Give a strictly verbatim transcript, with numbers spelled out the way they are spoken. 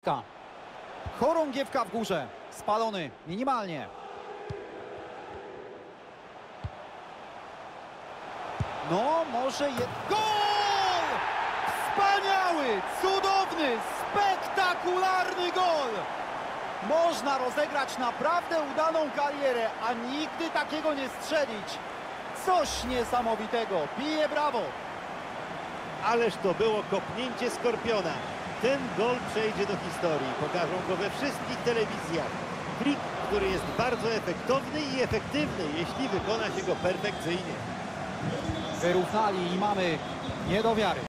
Chorągiewka. Chorągiewka w górze. Spalony minimalnie. No, może je... Gol! Wspaniały, cudowny, spektakularny gol! Można rozegrać naprawdę udaną karierę, a nigdy takiego nie strzelić. Coś niesamowitego. Bije brawo. Ależ to było kopnięcie skorpiona. Ten gol przejdzie do historii. Pokażą go we wszystkich telewizjach. Trik, który jest bardzo efektowny i efektywny, jeśli wykona się go perfekcyjnie. Wyrównali i mamy nie do wiary.